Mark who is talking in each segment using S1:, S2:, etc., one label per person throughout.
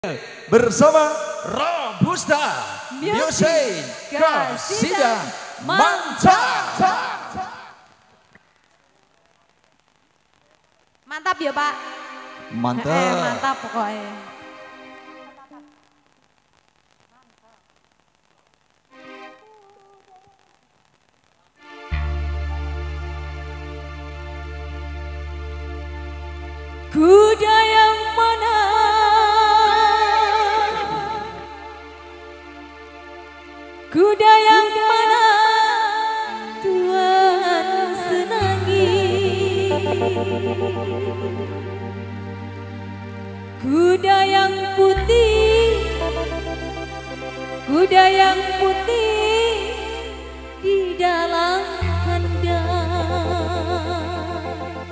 S1: bersama Robusta Music Kasida Mantap.
S2: Mantap ya Pak.
S1: Mantap.
S2: Mantap pokoknya. Kuda yang mana? Kuda yang mana Tuhan senangi? Kuda yang putih, kuda yang putih di dalam kandang.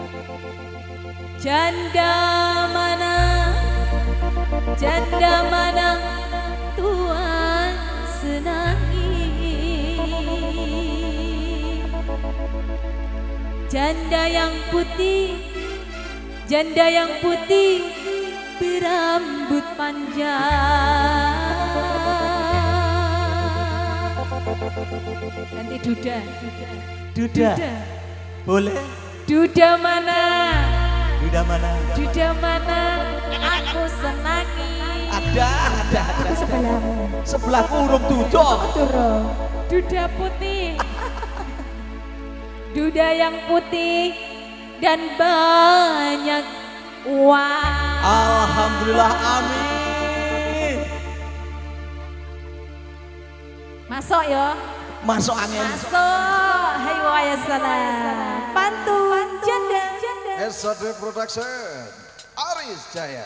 S2: Janda mana, janda mana Tuhan senangi? Janda yang putih, janda yang putih berambut panjang. Nanti duda,
S1: Duda. Boleh.
S2: duda mana?
S1: Duda mana?
S2: Duda mana aku senangi?
S1: Ada.
S2: Aku sebelahmu.
S1: Sebelahku urung duda.
S2: Duda putih. Duda yang putih dan banyak uang.
S1: Alhamdulillah, amin.
S2: Masuk ya.
S1: Masuk angin.
S2: Masuk. Hai wahai salam. Pantun janda.
S3: SAD Production, Aris Jaya.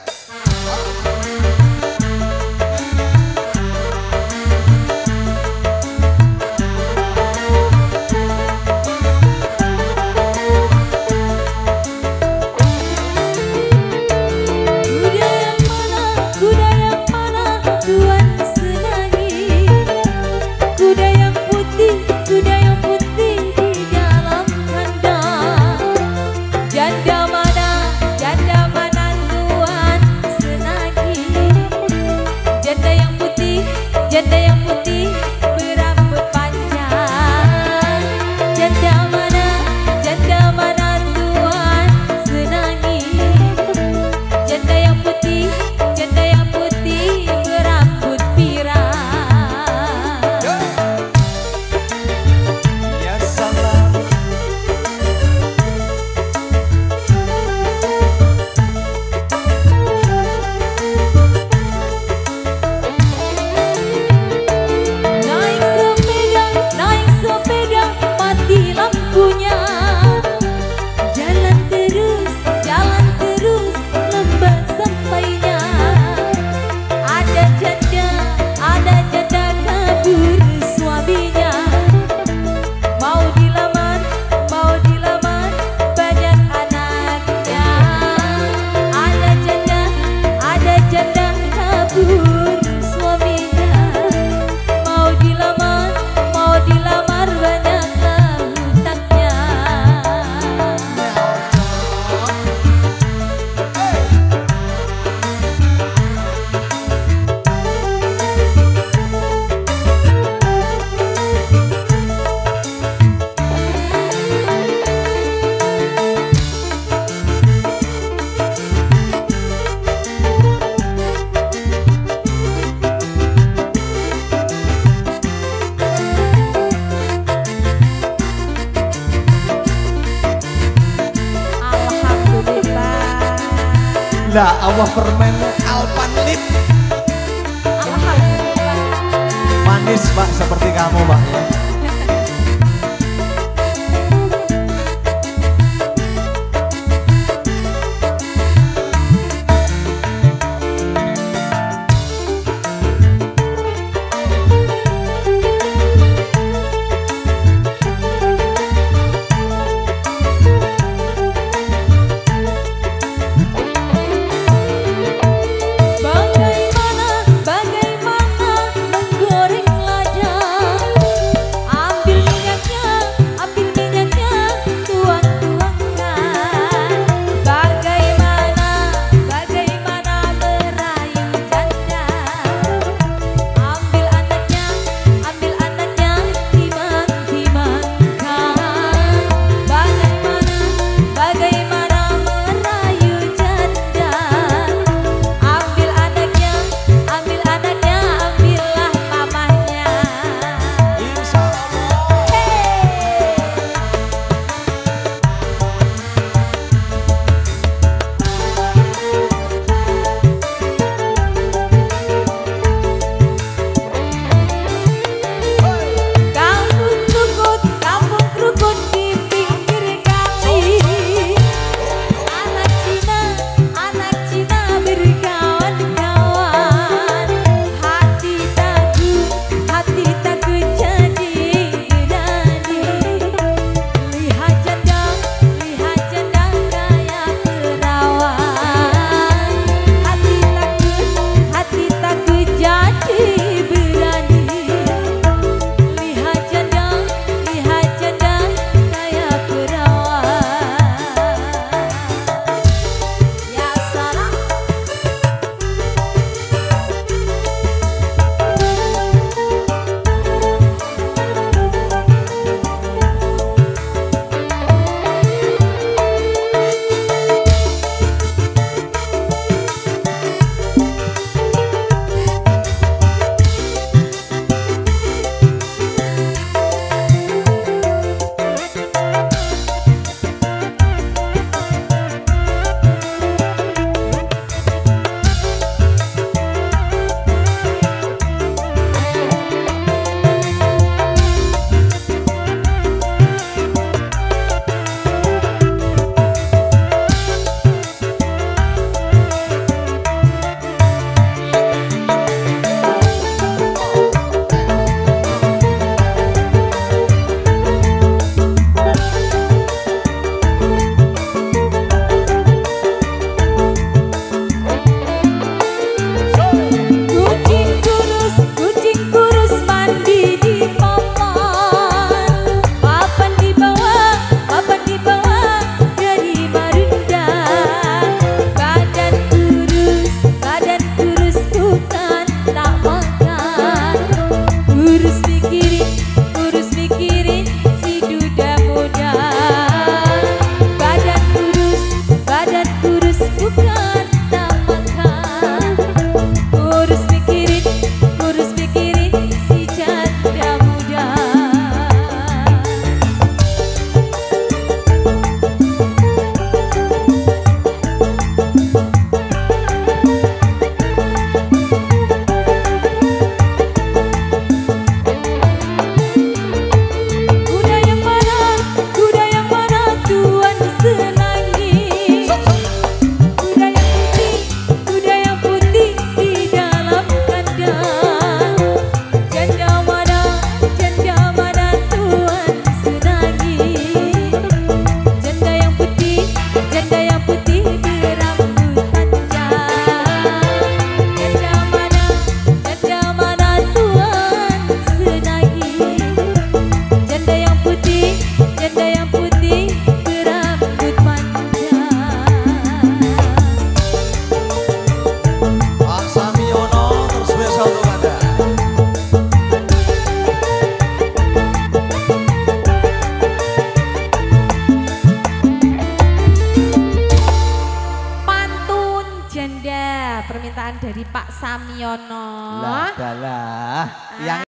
S2: Janda yang putih berambut panjang. Janda mana Tuhan senangi? Janda yang putih berambut pirang.
S1: Ya salam. Lah Allah permen Alpanlip.
S2: Alhamdulillah.
S1: Manis Pak, seperti kamu Pak ya.
S2: Bagaimana menggoreng lada Yono.
S1: Lah, dalah. Yang